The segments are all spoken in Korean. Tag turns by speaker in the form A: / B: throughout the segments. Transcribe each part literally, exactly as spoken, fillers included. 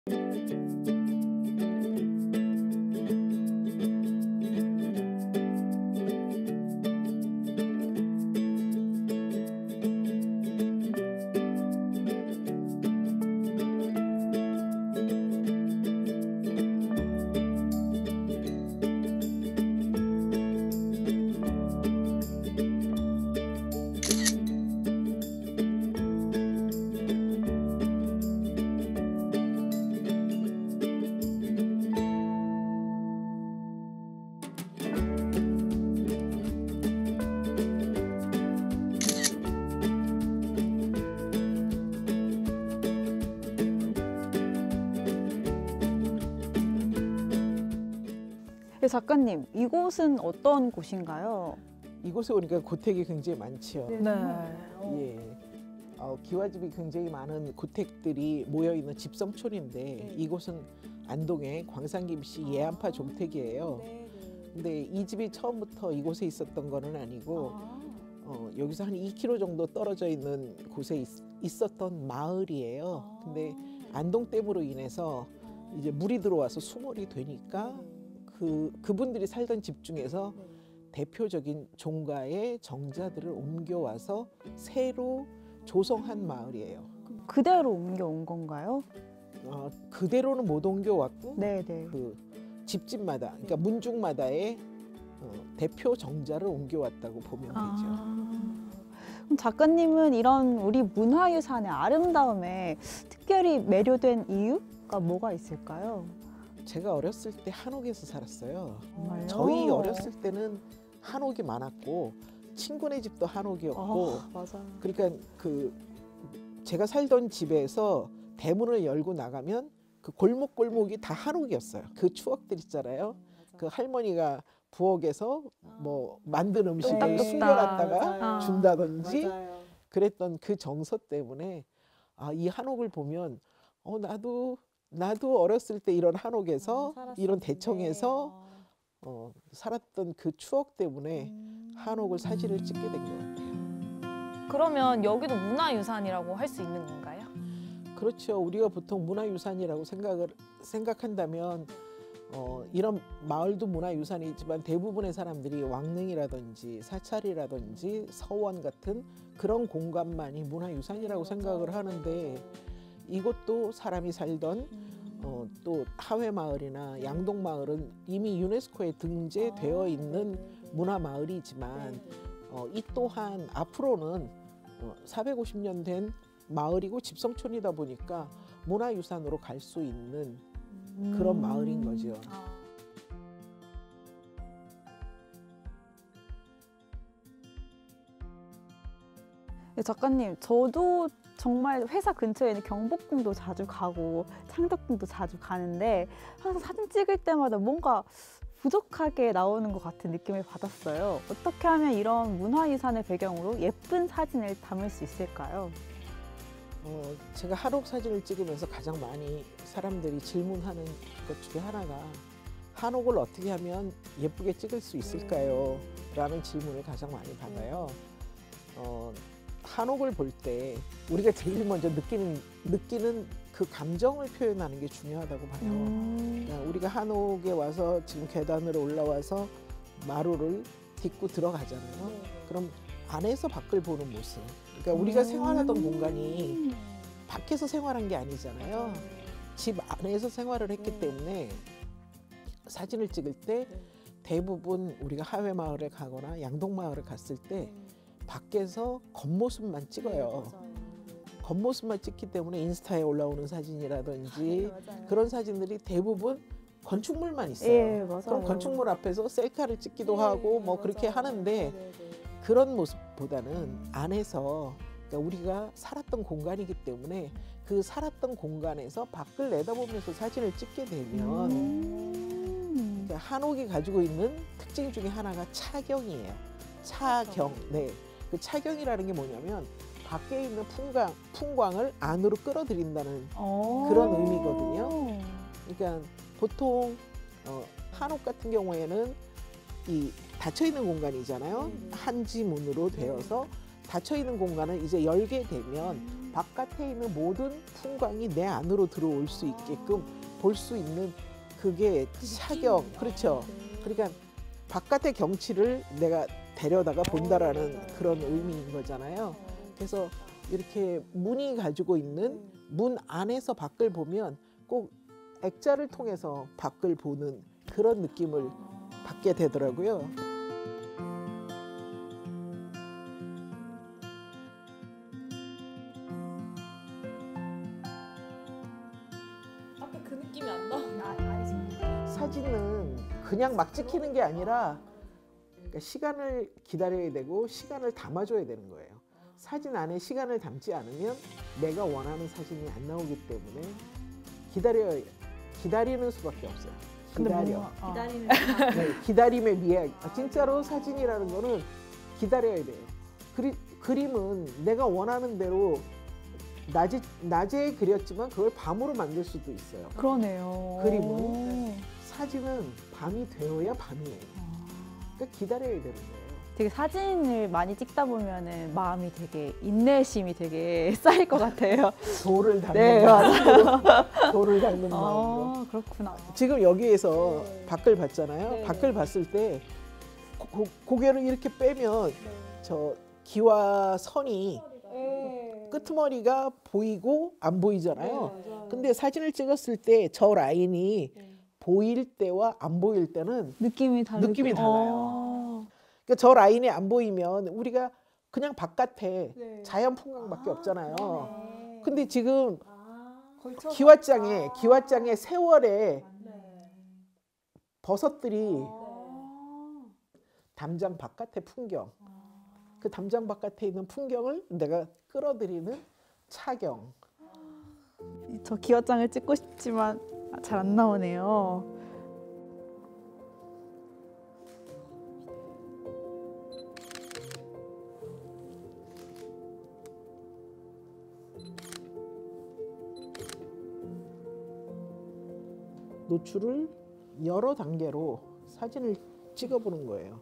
A: 네, 작가님, 이곳은 어떤 곳인가요?
B: 이곳에 오니까 고택이 굉장히 많지요.
A: 네.
B: 예. 어, 기와집이 굉장히 많은 고택들이 모여 있는 집성촌인데
A: 네.
B: 이곳은 안동의 광산김씨 예안파 종택이에요. 근데 이 집이 처음부터 이곳에 있었던 거는 아니고 어, 여기서 한 이 킬로미터 정도 떨어져 있는 곳에 있, 있었던 마을이에요. 근데 안동댐으로 인해서 이제 물이 들어와서 수몰이 되니까 그 그분들이 살던 집 중에서 대표적인 종가의 정자들을 옮겨와서 새로 조성한 마을이에요.
A: 그대로 옮겨온 건가요?
B: 어, 그대로는 못 옮겨왔고
A: 네네.
B: 그 집집마다, 그러니까 문중마다의 어, 대표 정자를 옮겨왔다고 보면 되죠.
A: 아, 그럼 작가님은 이런 우리 문화유산의 아름다움에 특별히 매료된 이유가 뭐가 있을까요?
B: 제가 어렸을 때 한옥에서 살았어요.
A: 정말요?
B: 저희 어렸을 때는 한옥이 많았고 친구네 집도 한옥이었고
A: 아, 맞아요.
B: 그러니까 그 제가 살던 집에서 대문을 열고 나가면 그 골목 골목이 다 한옥이었어요. 그 추억들 있잖아요. 그 할머니가 부엌에서 뭐 만든 음식을
A: 뚝딱뚝딱.
B: 숨겨놨다가
A: 맞아요.
B: 준다든지
A: 맞아요.
B: 그랬던 그 정서 때문에 아, 이 한옥을 보면 어 나도 나도 어렸을 때 이런 한옥에서
A: 아,
B: 이런 대청에서 어, 살았던 그 추억 때문에
A: 음.
B: 한옥을 사진을 찍게 된 것 같아요.
C: 그러면 여기도 문화유산이라고 할 수 있는 건가요?
B: 그렇죠. 우리가 보통 문화유산이라고 생각을 생각한다면 어, 이런 마을도 문화유산이지만 대부분의 사람들이 왕릉이라든지 사찰이라든지 서원 같은 그런 공간만이 문화유산이라고 생각을 하는데 이곳도 사람이 살던 어, 또 하회마을이나 양동마을은 이미 유네스코에 등재되어 있는 문화마을이지만 어, 이 또한 앞으로는 어, 사백오십 년 된 마을이고 집성촌이다 보니까 문화유산으로 갈 수 있는 그런
A: 음.
B: 마을인 거죠.
A: 네, 작가님, 저도 정말 회사 근처에 있는 경복궁도 자주 가고 창덕궁도 자주 가는데 항상 사진 찍을 때마다 뭔가 부족하게 나오는 것 같은 느낌을 받았어요. 어떻게 하면 이런 문화유산을 배경으로 예쁜 사진을 담을 수 있을까요?
B: 어, 제가 한옥 사진을 찍으면서 가장 많이 사람들이 질문하는 것 중에 하나가 한옥을 어떻게 하면 예쁘게 찍을 수 있을까요? 라는 질문을 가장 많이 받아요. 어, 한옥을 볼 때 우리가 제일 먼저 느끼는, 느끼는 그 감정을 표현하는 게 중요하다고 봐요.
A: 음.
B: 그러니까 우리가 한옥에 와서 지금 계단으로 올라와서 마루를 딛고 들어가잖아요. 그럼 안에서 밖을 보는 모습. 그러니까 우리가
A: 음.
B: 생활하던 공간이 밖에서 생활한 게 아니잖아요. 집 안에서 생활을 했기 때문에 사진을 찍을 때 대부분 우리가 하회마을에 가거나 양동마을에 갔을 때 밖에서 겉모습만 찍어요. 겉모습만 찍기 때문에 인스타에 올라오는 사진이라든지 그런 사진들이 대부분 건축물만 있어요.
A: 예, 맞아요.
B: 그럼 건축물 앞에서 셀카를 찍기도 하고 뭐 그렇게 하는데 그런 모습보다는 안에서 그러니까 우리가 살았던 공간이기 때문에 그 살았던 공간에서 밖을 내다보면서 사진을 찍게 되면
A: 음.
B: 그러니까 한옥이 가지고 있는 특징 중에 하나가 차경이에요. 차경. 네. 그 차경이라는 게 뭐냐면 밖에 있는 풍광, 풍광을 안으로 끌어들인다는
A: 어.
B: 그런 의미거든요. 그러니까 보통 어, 한옥 같은 경우에는 이 닫혀 있는 공간이잖아요. 한지문으로 되어서 닫혀 있는 공간을 이제 열게 되면 바깥에 있는 모든 풍광이 내 안으로 들어올 수 있게끔 볼 수 있는 그게 차경, 그렇죠. 그러니까 바깥의 경치를 내가 데려다가 본다라는 그런 의미인 거잖아요. 그래서 이렇게 문이 가지고 있는 문 안에서 밖을 보면 꼭 액자를 통해서 밖을 보는 그런 느낌을 받게 되더라고요.
C: 아까 그 느낌이 안 나?
B: 사진은 그냥 막 찍히는 게 아니라 그러니까 시간을 기다려야 되고 시간을 담아줘야 되는 거예요. 사진 안에 시간을 담지 않으면 내가 원하는 사진이 안 나오기 때문에 기다려 기다리는 수밖에 없어요. 기다려.
A: 기다리는
B: 네, 기다림의 미학. 아, 진짜로 사진이라는 거는 기다려야 돼요. 그리, 그림은 내가 원하는 대로 낮에, 낮에 그렸지만 그걸 밤으로 만들 수도 있어요.
A: 그러네요.
B: 그림은? 사진은 밤이 되어야 밤이에요. 그러니까 기다려야 되는 거예요.
A: 되게 사진을 많이 찍다 보면은 마음이 되게 인내심이 되게 쌓일 것 같아요.
B: 돌을 닦는
A: 네,
B: 마음으로. 돌을 닦는 마음으로.
A: 아, 그렇구나.
B: 지금 여기에서
A: 네.
B: 밖을 봤잖아요.
A: 네.
B: 밖을 봤을 때 고, 고, 고개를 이렇게 빼면 저 기와 선이 끄트머리가 보이고 안 보이잖아요. 근데 사진을 찍었을 때 저 라인이 보일 때와 안 보일 때는
A: 느낌이 다르
B: 느낌이 달라요. 그러니까 저 라인이 안 보이면 우리가 그냥 바깥에 자연 풍광밖에 없잖아요. 근데 지금 기왓장에 기왓장에 세월에 버섯들이 담장 바깥의 풍경, 그 담장 바깥에 있는 풍경을 내가 끌어들이는 차경.
A: 저 기와장을 찍고 싶지만 잘 안 나오네요.
B: 노출을 여러 단계로 사진을 찍어보는 거예요.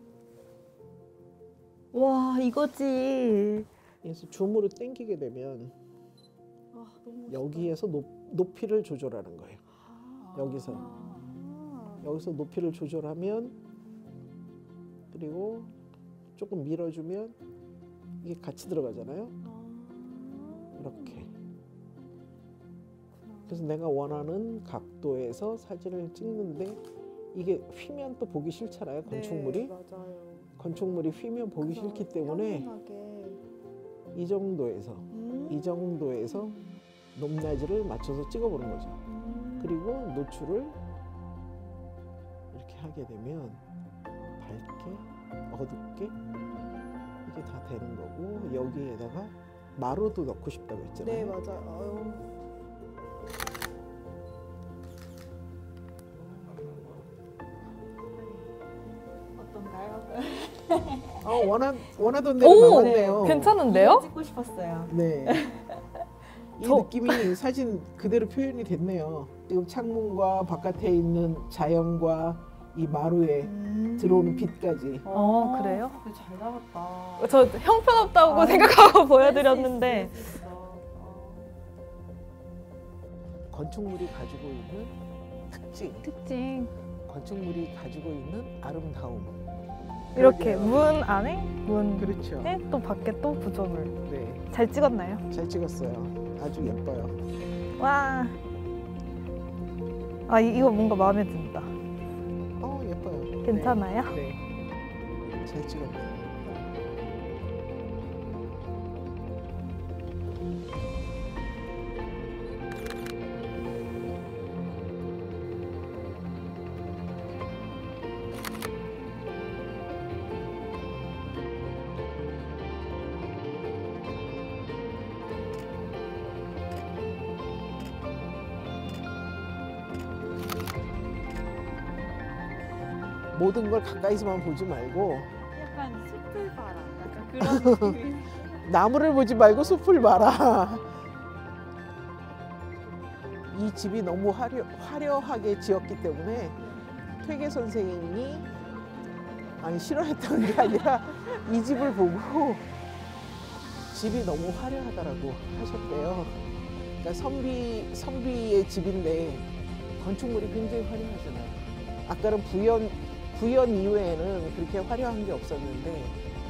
A: 와, 이거지.
B: 그래서 줌으로 당기게 되면 여기에서 높, 높이를 조절하는 거예요. 여기서 여기서 높이를 조절하면, 그리고 조금 밀어주면 이게 같이 들어가잖아요. 이렇게. 그래서 내가 원하는 각도에서 사진을 찍는데 이게 휘면 또 보기 싫잖아요. 건축물이.
D: 네, 맞아요.
B: 건축물이 휘면 보기 싫기 때문에
D: 평온하게.
B: 이 정도에서
D: 음.
B: 이 정도에서 높낮이를 맞춰서 찍어보는 거죠.
D: 음.
B: 그리고 노출을 이렇게 하게 되면 밝게, 어둡게 이게 다 되는 거고, 여기에다가 마루도 넣고 싶다고 했잖아요.
D: 네, 맞아요. 아유.
A: 어떤가요?
B: 어, 원하, 원하던 대로
C: 오!
B: 나왔네요.
C: 괜찮은데요?
A: 찍고 싶었어요.
B: 네. 이
C: 저-
B: 느낌이 사진 그대로 표현이 됐네요. 지금 창문과 바깥에 있는 자연과 이 마루에 들어오는 빛까지.
C: 어, 그래요?
A: 잘 나왔다.
C: 저 형편없다고
A: 아,
C: 생각하고 보여드렸는데
B: 건축물이 가지고 있는 특징,
A: 특징.
B: 건축물이 가지고 있는 아름다움.
C: 이렇게
B: 그러게요.
C: 문 안에 문
B: 그렇죠.
C: 에 또 밖에 또 구조물
B: 네,
C: 잘 찍었나요?
B: 잘 찍었어요. 아주 예뻐요.
C: 와. 아 이- 이거 뭔가 마음에 든다.
B: 어, 예뻐요.
C: 괜찮아요?
B: 네, 네. 잘 찍었네요. 모든 걸 가까이서만 보지 말고
A: 약간 숲을 봐라. 약간 그런 느낌이.
B: 나무를 보지 말고 숲을 봐라. 이 집이 너무 화려, 화려하게 지었기 때문에 퇴계 선생님이 아니 싫어했던 게 아니라 이 집을 보고 집이 너무 화려하다라고 하셨대요. 그러니까 선비 선비의 집인데 건축물이 굉장히 화려하잖아요. 아까는 부연 부연 이후에는 그렇게 화려한 게 없었는데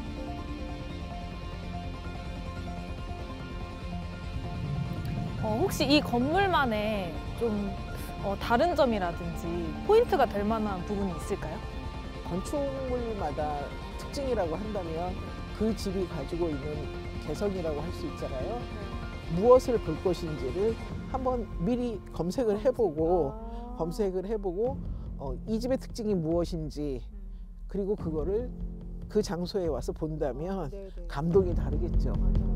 C: 어, 혹시 이 건물만의 좀 어, 다른 점이라든지 포인트가 될 만한 부분이 있을까요?
B: 건축물마다 특징이라고 한다면 그 집이 가지고 있는 개성이라고 할 수 있잖아요. 무엇을 볼 것인지를 한번 미리 검색을 해보고 검색을 해보고 어, 이 집의 특징이 무엇인지 그리고 그거를 그 장소에 와서 본다면
D: 네네.
B: 감동이 다르겠죠.
D: 맞아요.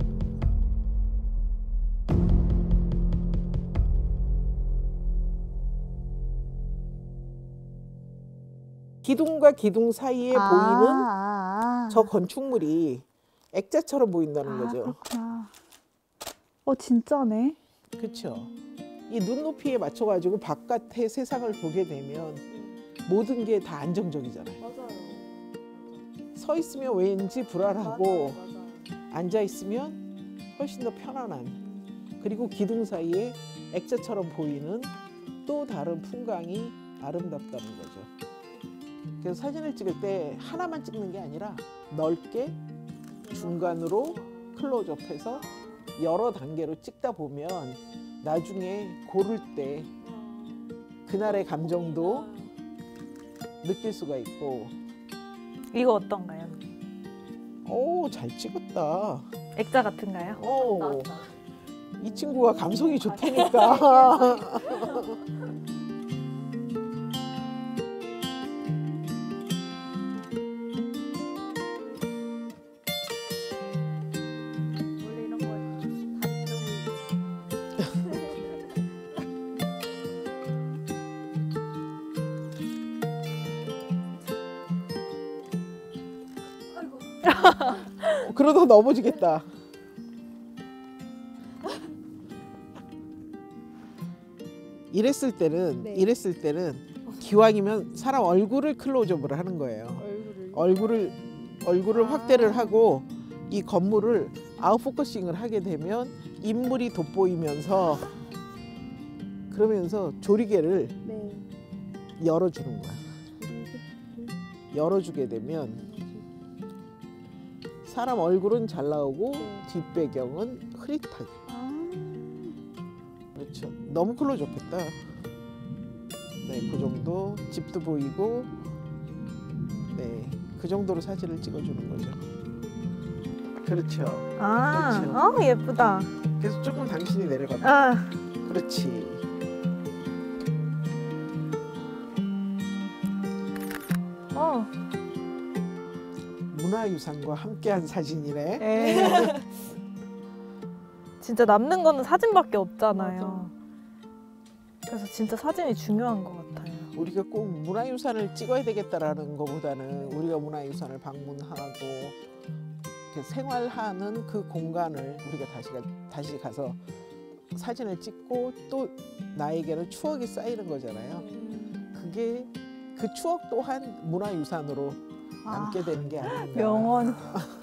B: 기둥과 기둥 사이에
A: 아,
B: 보이는
A: 아, 아.
B: 저 건축물이 액자처럼 보인다는
A: 아,
B: 거죠.
A: 그렇구나. 어, 진짜네.
B: 그렇죠. 이 눈높이에 맞춰가지고 바깥의 세상을 보게 되면 모든 게 다 안정적이잖아요.
D: 맞아요.
B: 서 있으면 왠지 불안하고
D: 맞아요. 맞아요.
B: 앉아 있으면 훨씬 더 편안한 그리고 기둥 사이에 액자처럼 보이는 또 다른 풍광이 아름답다는 거죠. 그래서 사진을 찍을 때 하나만 찍는 게 아니라 넓게 중간으로 클로즈업해서 여러 단계로 찍다 보면 나중에 고를 때 그날의 감정도 느낄 수가 있고
C: 이거 어떤가요?
B: 오, 잘 찍었다.
C: 액자 같은가요?
B: 오, 이 친구가 감성이 좋다니까.
D: 원래 이런 거
B: 그러다 넘어지겠다. 이랬을 때는
D: 네.
B: 이랬을 때는 기왕이면 사람 얼굴을 클로즈업을 하는 거예요.
D: 얼굴을
B: 얼굴을 얼굴을
D: 아.
B: 확대를 하고 이 건물을 아웃포커싱을 하게 되면 인물이 돋보이면서 그러면서 조리개를
D: 네.
B: 열어주는 거야. 열어주게 되면 사람 얼굴은 잘 나오고 뒷배경은 흐릿하게.
A: 아,
B: 그렇죠. 너무 클로즈업했다. 네, 그 정도 집도 보이고, 네, 그 정도로 사진을 찍어주는 거죠. 그렇죠.
C: 아,
B: 그렇죠.
C: 어, 예쁘다.
B: 그래서 조금 당신이 내려가.
C: 아,
B: 그렇지.
C: 어,
B: 문화유산과 함께한 사진이네.
C: 에. 진짜 남는 거는 사진밖에 없잖아요. 그래서 진짜 사진이 중요한 것 같아요.
B: 우리가 꼭 문화유산을 찍어야 되겠다라는 것보다는 우리가 문화유산을 방문하고 이렇게 생활하는 그 공간을 우리가 다시 가, 다시 가서 사진을 찍고 또 나에게는 추억이 쌓이는 거잖아요. 그게 그 추억 또한 문화유산으로 남게 되는 게 아닌가.
A: 명언.